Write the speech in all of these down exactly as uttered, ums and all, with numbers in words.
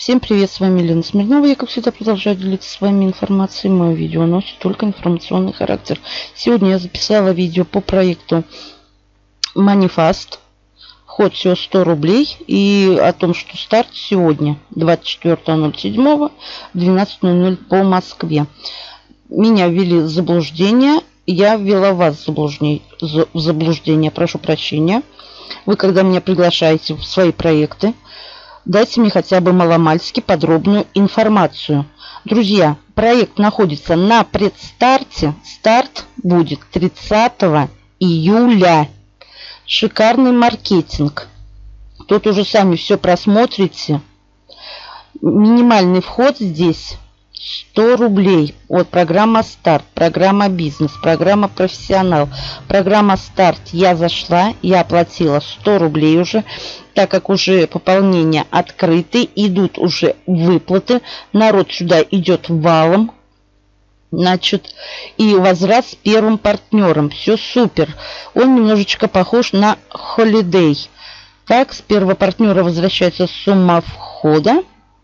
Всем привет, с вами Лена Смирнова. Я, как всегда, продолжаю делиться с вами информацией. Мое видео носит только информационный характер. Сегодня я записала видео по проекту MoneyFast. Вход всего сто рублей. И о том, что старт сегодня, двадцать четвёртого седьмого, двенадцать ноль ноль по Москве. Меня ввели в заблуждение. Я ввела вас в заблуждение. В заблуждение. Прошу прощения. Вы, когда меня приглашаете в свои проекты, дайте мне хотя бы маломальски подробную информацию. Друзья, проект находится на предстарте. Старт будет тридцатого июля. Шикарный маркетинг. Тут уже сами все просмотрите. Минимальный вход здесь сто рублей. Вот программа «Старт», программа «Бизнес», программа «Профессионал». Программа «Старт» я зашла, я оплатила сто рублей уже, так как уже пополнения открыты, идут уже выплаты, народ сюда идет валом, значит, и возврат с первым партнером. Все супер. Он немножечко похож на Holiday. Так, с первого партнера возвращается сумма входа.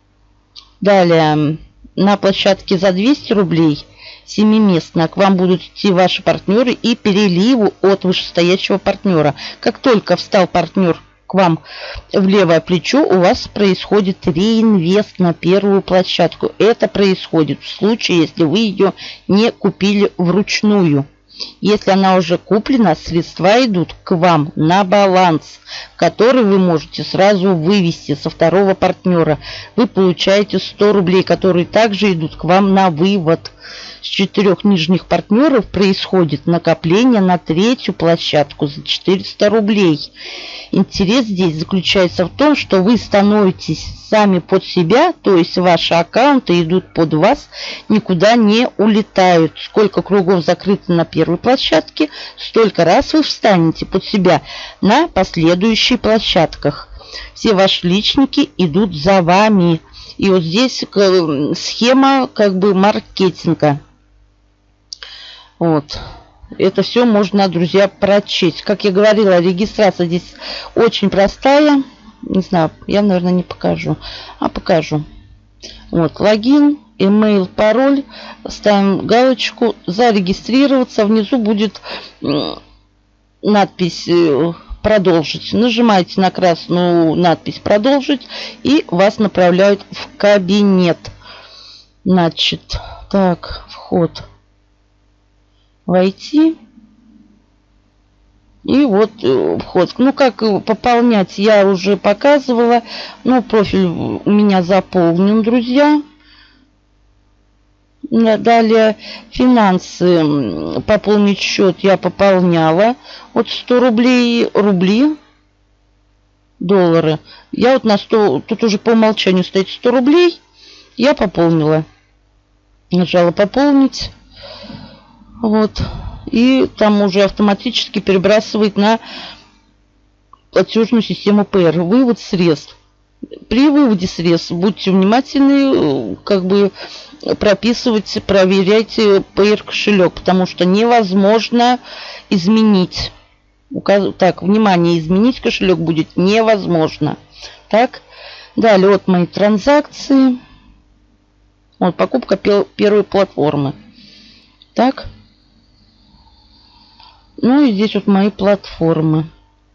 Далее, на площадке за двести рублей семиместно к вам будут идти ваши партнеры и переливу от вышестоящего партнера. Как только встал партнер к вам в левое плечо, у вас происходит реинвест на первую площадку. Это происходит в случае, если вы ее не купили вручную. Если она уже куплена, средства идут к вам на баланс, который вы можете сразу вывести со второго партнера. Вы получаете сто рублей, которые также идут к вам на вывод. С четырех нижних партнеров происходит накопление на третью площадку за четыреста рублей. Интерес здесь заключается в том, что вы становитесь сами под себя, то есть ваши аккаунты идут под вас, никуда не улетают. Сколько кругов закрыто на первой площадке, столько раз вы встанете под себя на последующих площадках. Все ваши личники идут за вами. И вот здесь схема как бы маркетинга. Вот. Это все можно, друзья, прочесть. Как я говорила, регистрация здесь очень простая. Не знаю, я, наверное, не покажу. А покажу. Вот, логин, email, пароль. Ставим галочку «Зарегистрироваться». Внизу будет надпись «Продолжить». Нажимаете на красную надпись «Продолжить», и вас направляют в кабинет. Значит, так, вход. Войти. И вот вход. Ну, как пополнять, я уже показывала. Ну, профиль у меня заполнен, друзья. Далее финансы. Пополнить счет я пополняла. Вот сто рублей, рубли, доллары. Я вот на сто, тут уже по умолчанию стоит сто рублей. Я пополнила. Нажала пополнить. Вот. И там уже автоматически перебрасывает на платежную систему ПЭР. Вывод средств. При выводе средств будьте внимательны, как бы прописывать, проверяйте ПЭР кошелек, потому что невозможно изменить. Так, внимание, изменить кошелек будет невозможно. Так, далее вот мои транзакции. Вот покупка первой платформы. Так. Ну и здесь вот мои платформы.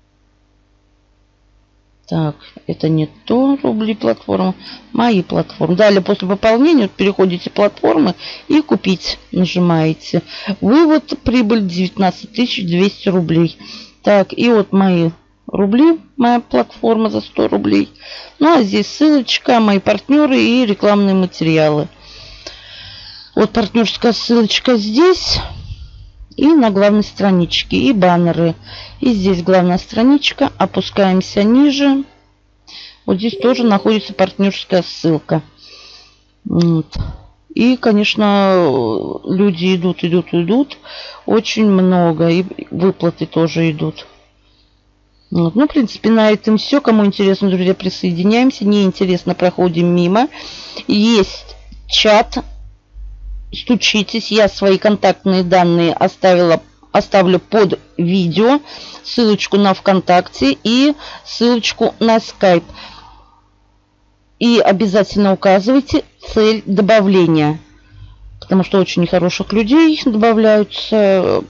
Так, это не то рубли платформа, мои платформы. Далее после пополнения вот переходите в платформы и купить нажимаете. Вывод, прибыль девятнадцать тысяч двести рублей. Так, и вот мои рубли, моя платформа за сто рублей. Ну а здесь ссылочка, мои партнеры и рекламные материалы. Вот партнерская ссылочка здесь. И на главной страничке, и баннеры. И здесь главная страничка. Опускаемся ниже. Вот здесь тоже находится партнерская ссылка. Вот. И, конечно, люди идут, идут, идут. Очень много. И выплаты тоже идут. Вот. Ну, в принципе, на этом все. Кому интересно, друзья, присоединяемся. Не интересно, проходим мимо. Есть чат. Стучитесь, я свои контактные данные оставила, оставлю под видео, ссылочку на ВКонтакте и ссылочку на Skype. И обязательно указывайте цель добавления. Потому что очень нехороших людей добавляются.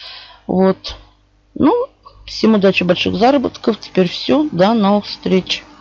Вот. Ну, всем удачи, больших заработков. Теперь все. До новых встреч.